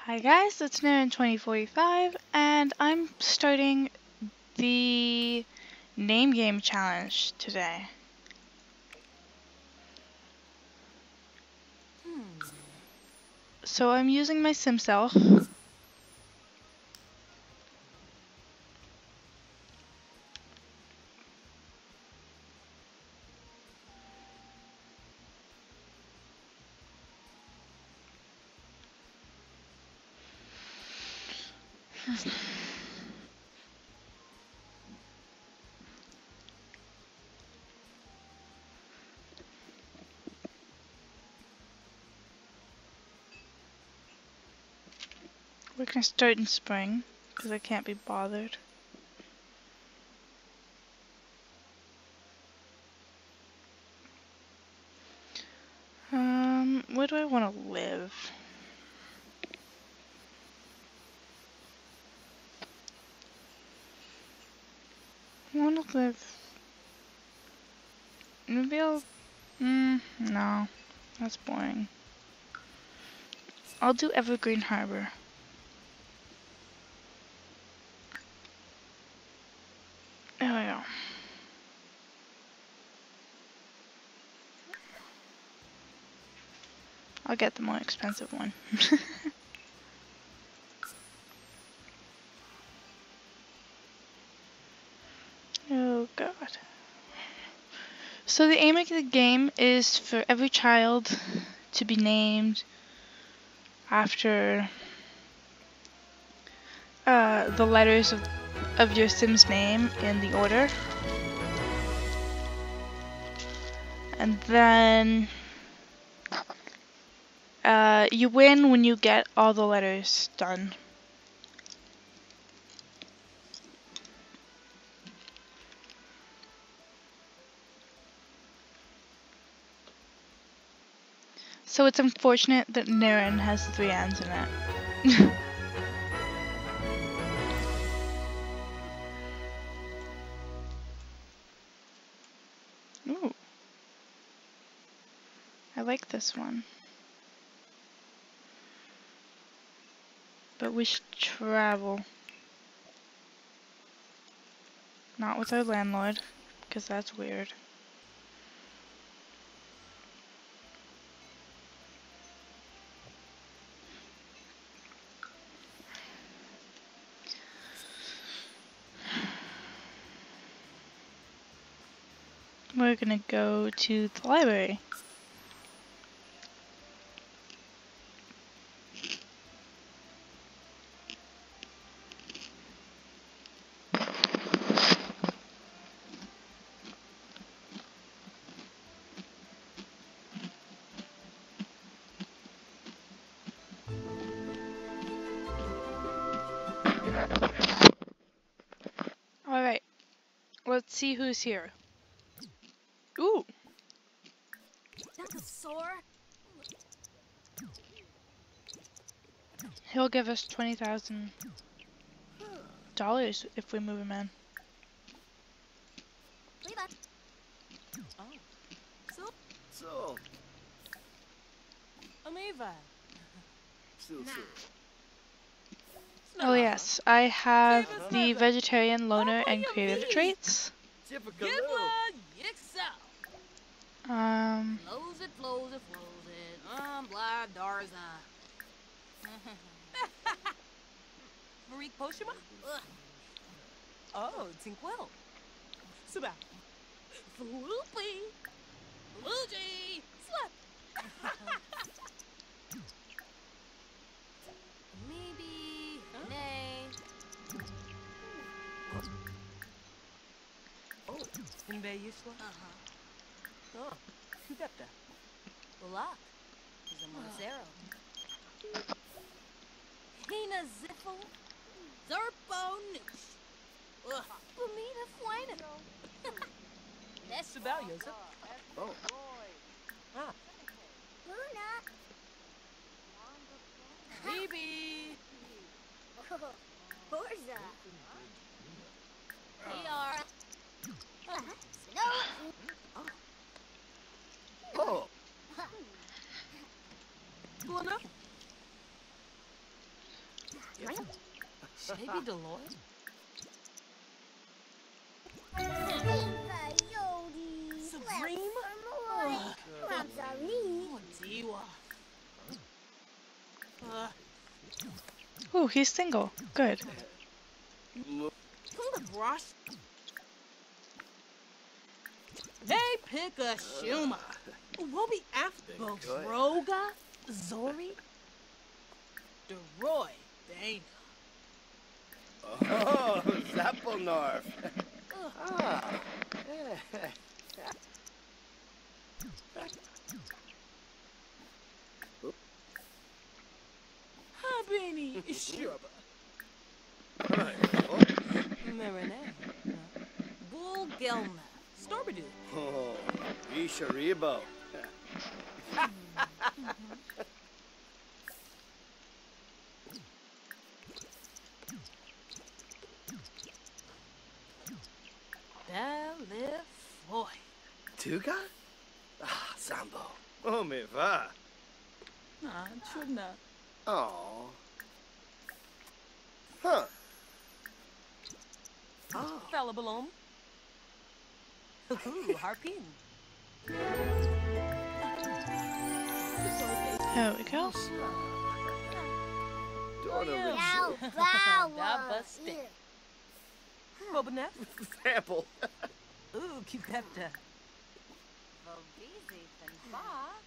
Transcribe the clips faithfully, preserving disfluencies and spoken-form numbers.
Hi guys, it's Naren twenty forty-five and I'm starting the name game challenge today. Hmm. So I'm using my sim self. We're gonna start in spring because I can't be bothered. Um, where do I want to live? I want to live. Maybe I'll. Mm, no, that's boring. I'll do Evergreen Harbor. There we go. I'll get the more expensive one. Oh god. So the aim of the game is for every child to be named after uh, the letters of, of your sim's name in the order. And then uh, you win when you get all the letters done. So it's unfortunate that Naren has three N's in it. Ooh. I like this one. But we should travel. Not with our landlord, because that's weird. We're gonna go to the library. Alright, let's see who's here. Ooh! He'll give us twenty thousand dollars if we move him in. Oh. So. So. Amiva. So so. Oh yes, I have the vegetarian, loner, and creative traits. Um, Flows it, flows it, flows it. Um, blah, Darza. Marie Poshima? Oh, Tinkwell. Suba. Floopy. Luigi. Slap. Maybe. Nay. Oh, Inbe Yishla? Uh-huh. Oh, Kugapta. Bulak. Is a Montero. Hina Ziffle. Zerpo Noosh. Ugh. Bumina Fwina. That's about Yosef. Oh. Ah. Luna. Baby. Forza. They are. No. Oh. Luna. Should I be Deloitte? Supreme? Oh, oh Diwa. Uh, Ooh, he's single. Good. Kunga Brush. They pick a Shuma. We'll be after Bogroga, Zori, DeRoy, Dana. Oh, Zappelnorf. Ah. Habini, Shuba. Marinette. Bull Gelma. Storbadu. Oh, Isharibo. Belifoy. Tuga? Ah, Sambo. Oh, me va. Ah, Chudna. Oh. Huh. Oh. Falabalom. Ooh, Harpin. There we go. Daughter Daba stick. Bobanet. Sample. Ooh, Cupepta. Vobizi Fanfa.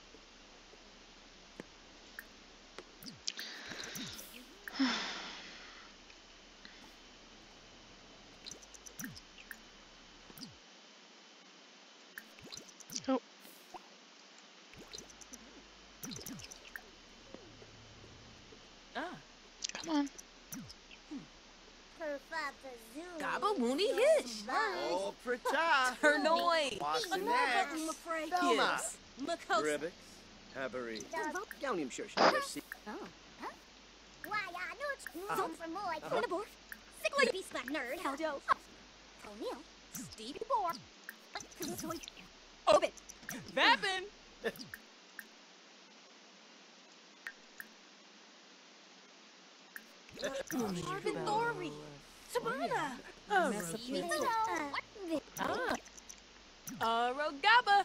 Oh. Ah. Come on. Gaba Woony Hish. Oh, Prata. Turnoi. Wassinex. Velma. Makos. Ribbix. Haberry. Gownium Shush. Merci. Nerd. Haldo. O'Neill. Stevie Boar. Open. Vapin. Marvin Thorry. Sabana. Ah. Arogaba.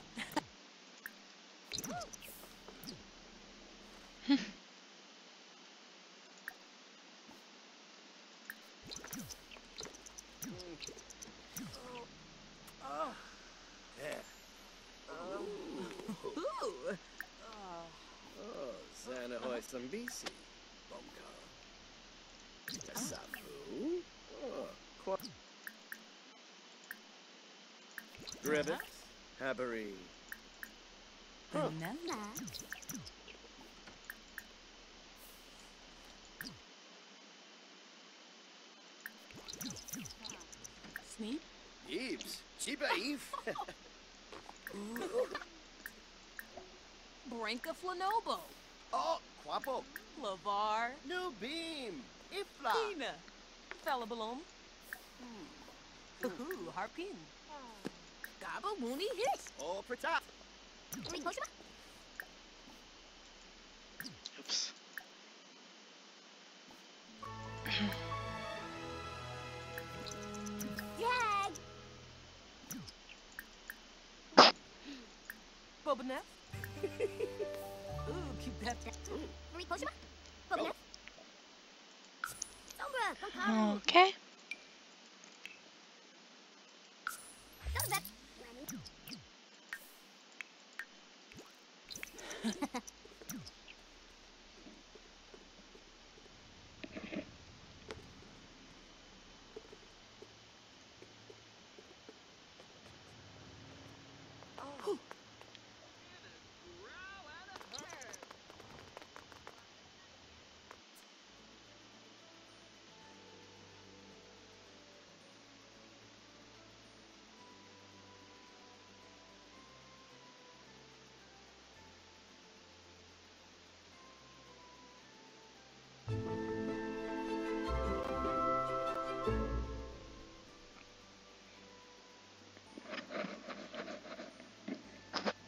Oh, Xanahoy Sambisi. Bomka. Safu. Oh, Qua. Ribbix. Haberry. Huh. Sneak. Eves. Chiba Eve. Branka Flanobo. Oh, Quapo. Lavar. New Beam. Ifla. Tina. Falabalom. Ooh, Harpin. Gaba Woony Hicks. Oh, Prata. Oops. Jag. Bobanet. Ooh, Cupepta. Okay.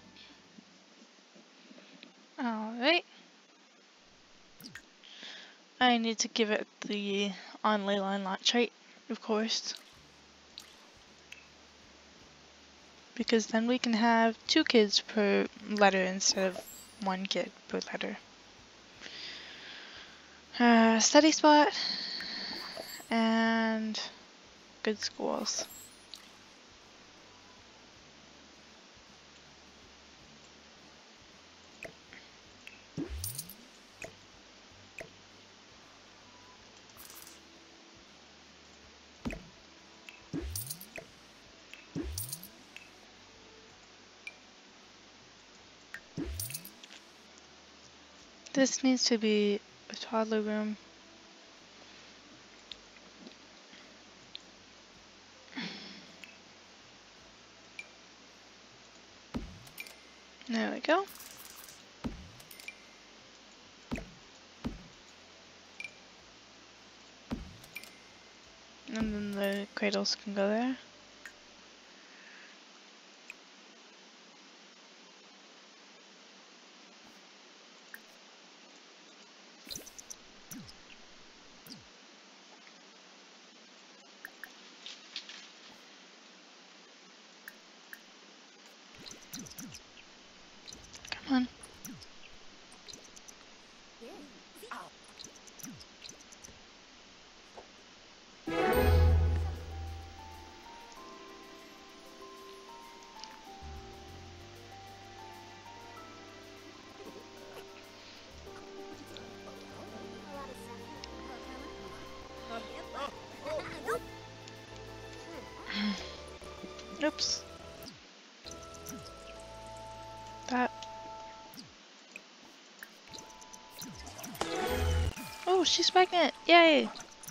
All right. I need to give it the on ley line lot trait, of course. Because then we can have two kids per letter instead of one kid per letter. Uh, study spot and good schools. This needs to be a toddler room. There we go. And then the cradles can go there. Come on. Oops. That. Oh, she's pregnant! Yay!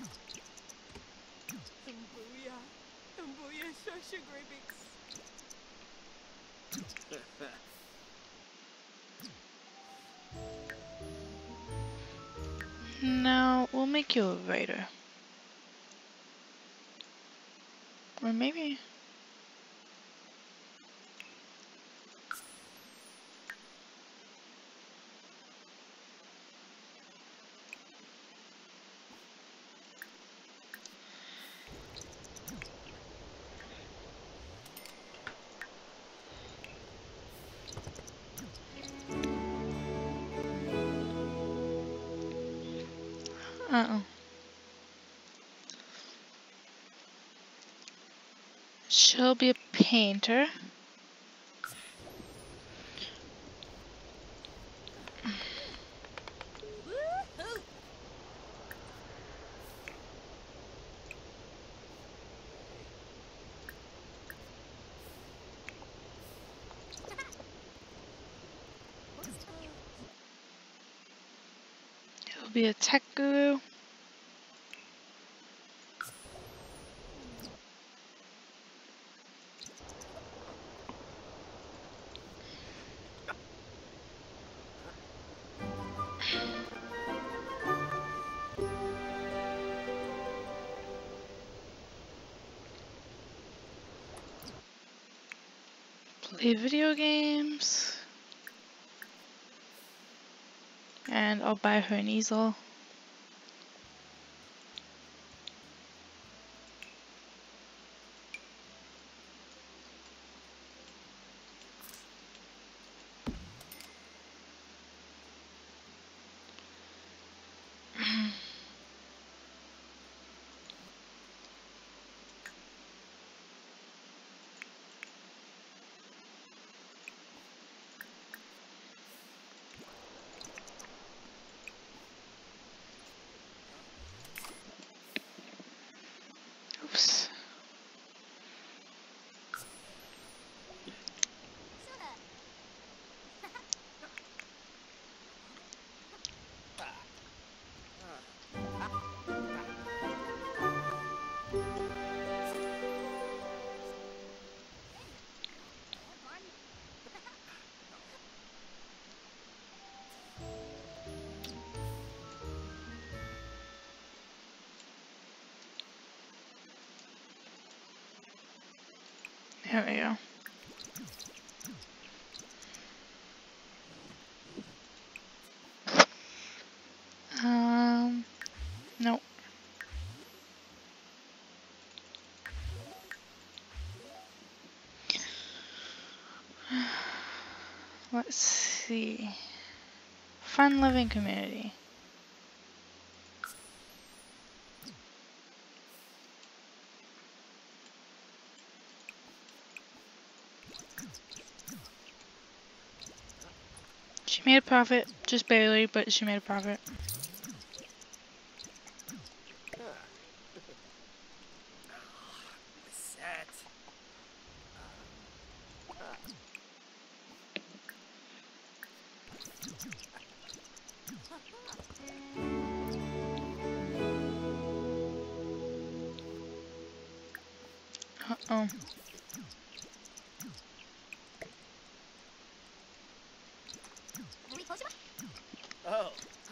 Now we'll make you a writer. Or maybe. Uh-oh. She'll be a painter. He'll be a tech guru. Play video games. And I'll buy her an easel. Oops. There we go. Um, Let's see. Fun living community. She made a profit, just barely, but she made a profit. Set. Uh-oh. Oh.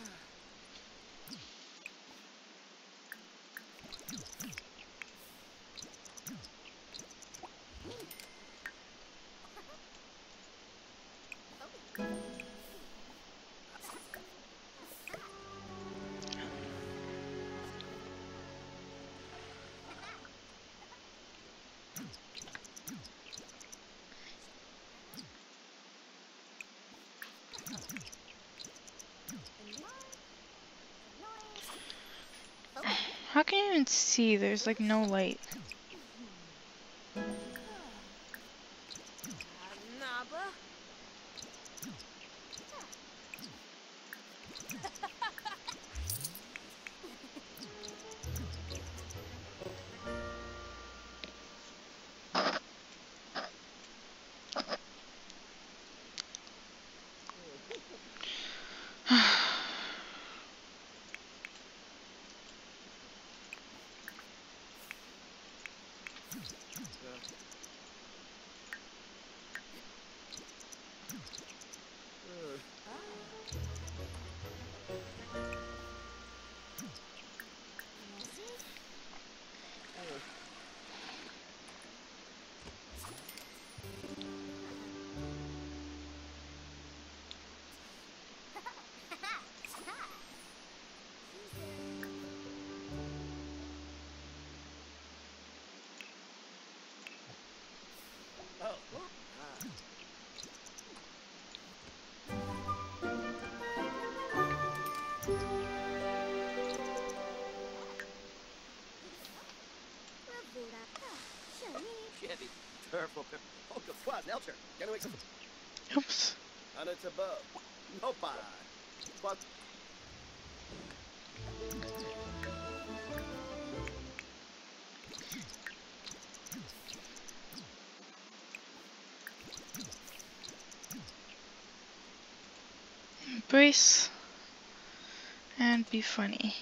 How can you even see? There's like no light. Naba. Oh. Chevy. Purple. Polka Squaz, Nelcher. Gonna make some. Oops. Anna Tabo. Nopa. What? Embrace and be funny.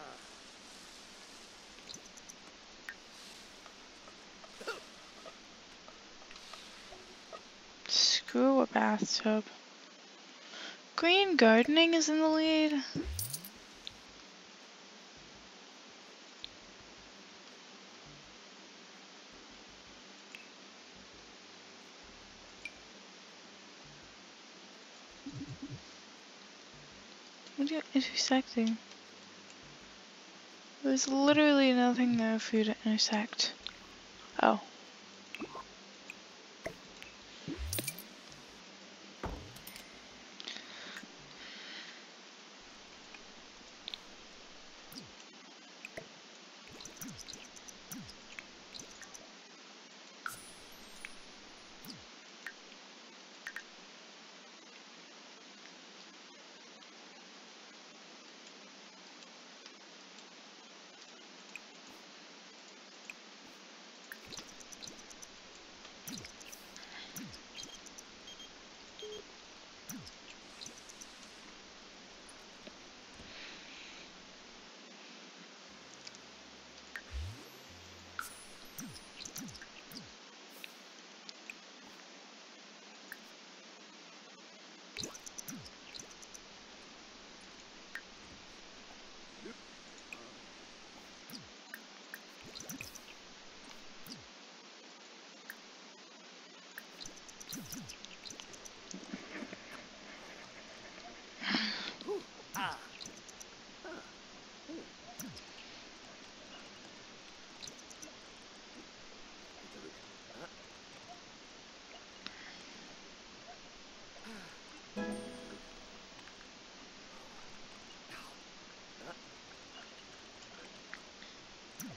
Screw a bathtub. Green gardening is in the lead. What are you intersecting? There's literally nothing there for you to intersect. Oh.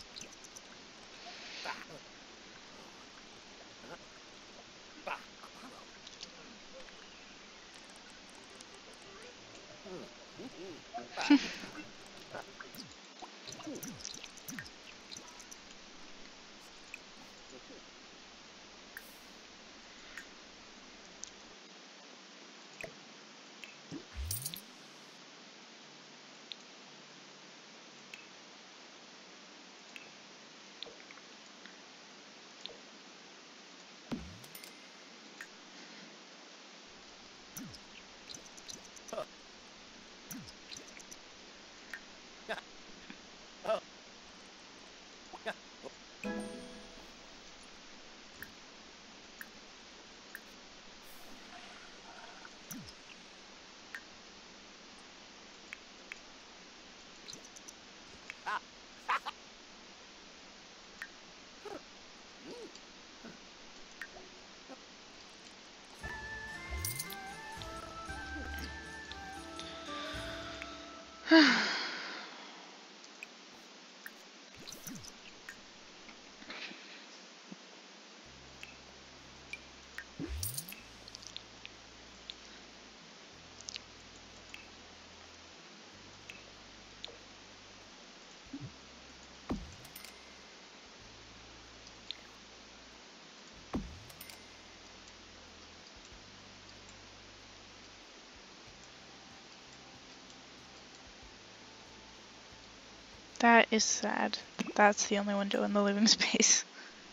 That is sad. That's the only window in the living space.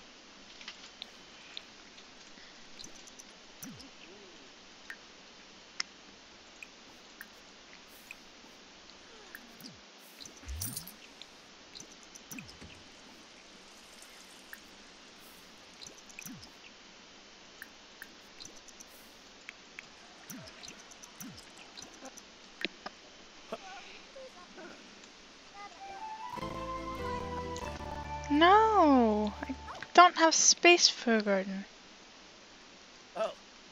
No! I don't have space for a garden. Oh.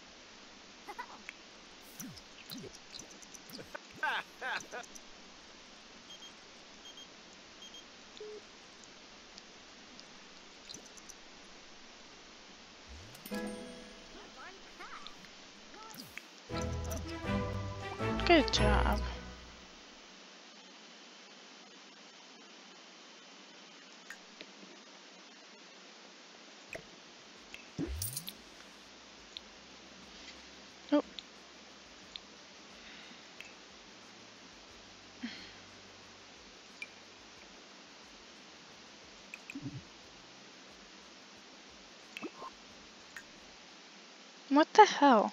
Good job. Nope. What the hell?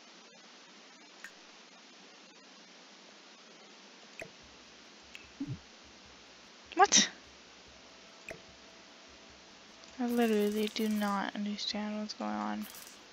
What? I literally do not understand what's going on.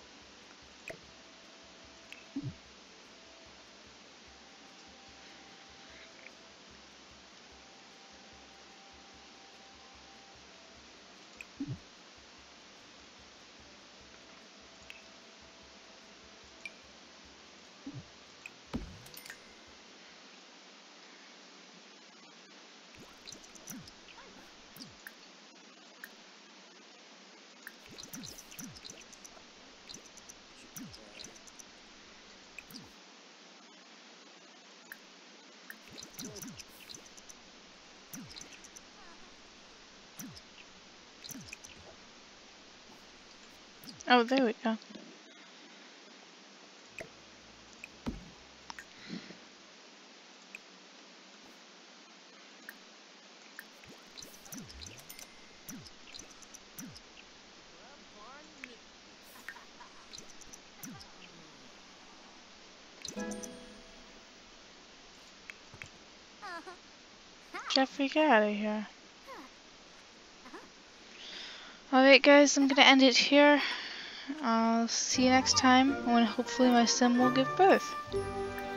Oh, there we go. Jeffrey, get out of here. Alright guys, I'm gonna end it here. I'll see you next time when hopefully my sim will give birth.